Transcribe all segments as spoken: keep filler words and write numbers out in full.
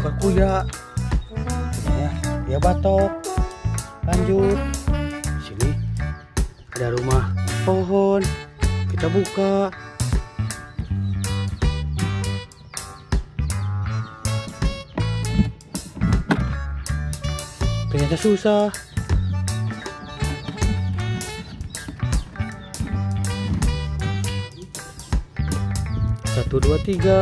buka kuya. Ya, ya batok. Lanjut. Sini ada rumah pohon. Kita buka. Ternyata susah. Satu, dua, tiga.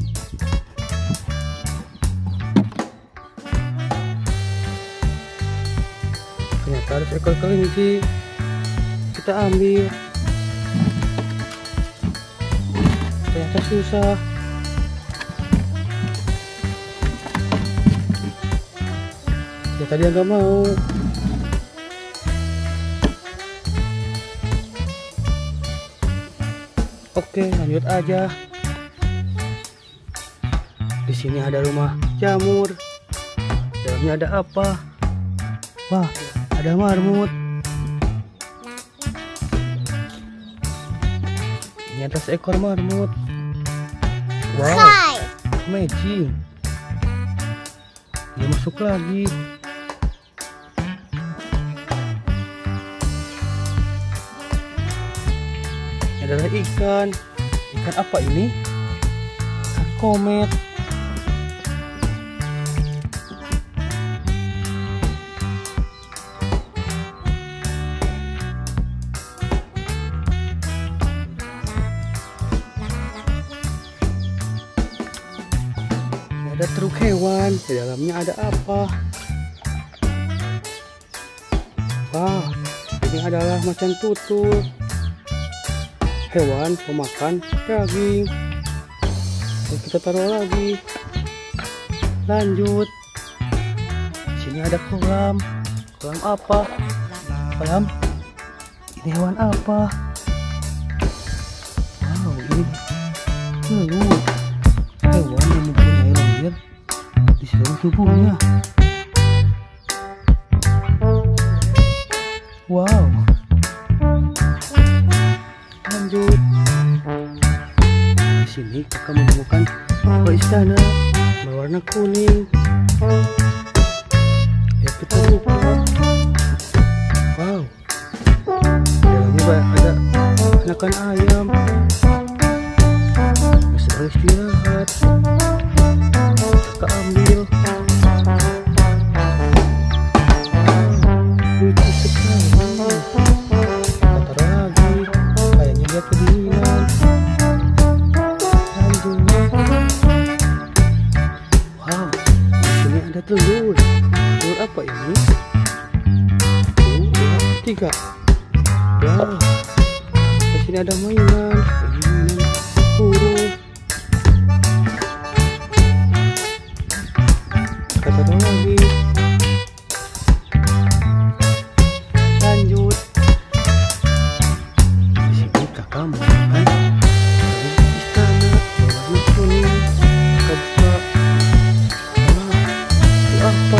Ternyata harus ekor kelinci. Kita ambil. Ternyata susah. Ya tadi nggak mau. Oke, lanjut aja. Di sini ada rumah jamur. Dalamnya ada apa? Wah, ada marmut. Ini ada seekor marmut. Wow, amazing. Dia masuk lagi. Ini adalah ikan. Ikan apa ini? Ikan komet. Ada truk hewan, di dalamnya ada apa? Wah, ini adalah macan tutul, hewan pemakan daging. Dan kita taruh lagi. Lanjut. Di sini ada kolam. Kolam apa? Kolam? Ini hewan apa? Wow, ini telur. Hewan yang mempunyai lendir di seluruh tubuhnya. Wow. Lanjut. Di sini kakak menemukan sebuah istana berwarna kuning. Ya kita buka. Wow. Di dalamnya ada anakan ayam. Sedang istirahat. Kakak ambil. Lucu sekali. Kita taruh lagi. Kayaknya dia kedinginan. Lanjut. Wow, ini ada telur. Telur apa ini? Satu, dua, tiga. Wow. Di sini ada mainan. Mainan burung. Kita taruh lagi. Lanjut. Di sini kakak memakan istana berwarna kuning. Kakak buka. Wah, itu apa?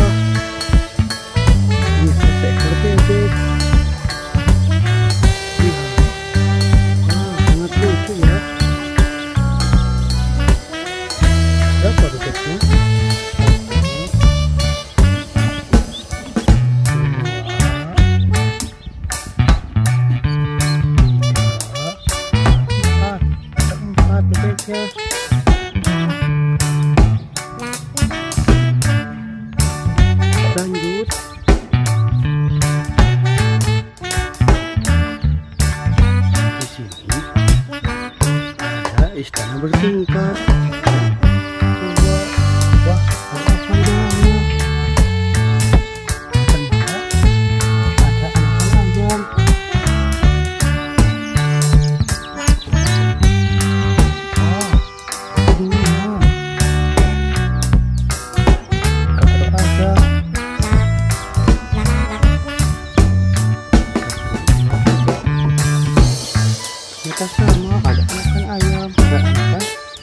Ini seekor bebek. Wah, sangat lucu ya. Berapa bebeknya? Bebeknya. Lanjut. Di sini ada istana bertingkat. Coba, wah, ada apa di dalamnya? Ternyata ada anakan ayam. Kita sama ada anakan ayam, ada anakan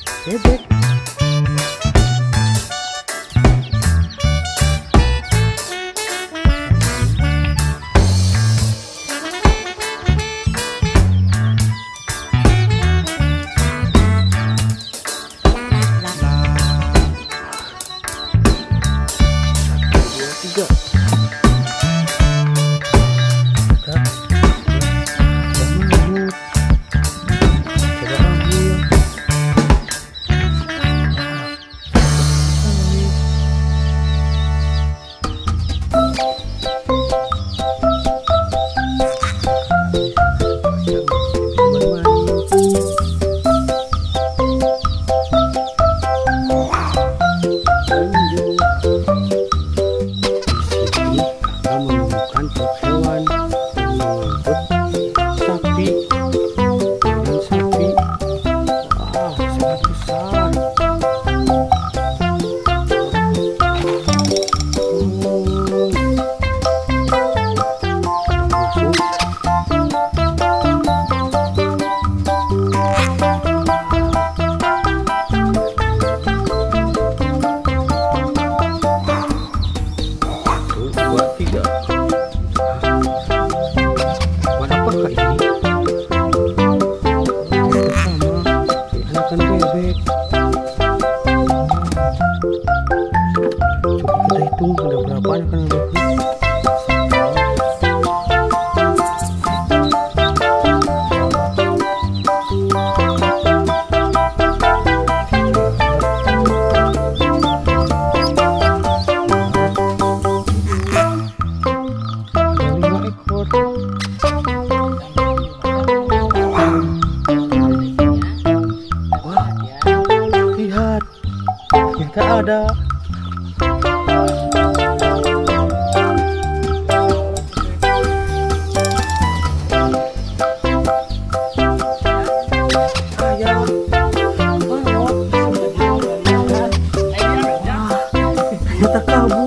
Kita menemukan truk hewan yang mengangkut sapi. Dan sapi, wah, sangat besar. Bebek. Coba kita hitung ada berapa anak bebek. Ada lima ekor. Ternyata ada. Ayam. Ternyata kabur.